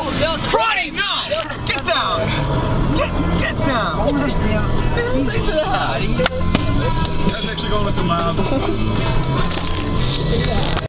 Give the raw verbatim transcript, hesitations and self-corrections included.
Crotty, no! Get down! Get, get down! Take to that! That's actually going with the mob.